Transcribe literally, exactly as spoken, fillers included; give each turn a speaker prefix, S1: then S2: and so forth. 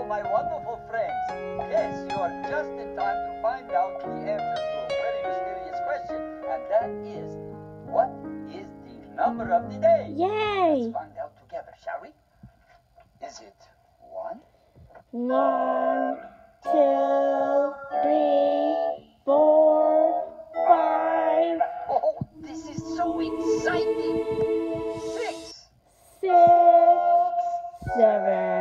S1: my wonderful friends. Yes, you are just in time to find out the answer to a very mysterious question, and that is, what is the number of the day?
S2: Yay!
S1: Let's find out together, shall we? Is it one?
S2: One, two, three, four, five,
S1: Oh, this is so exciting! Six!
S2: six, seven.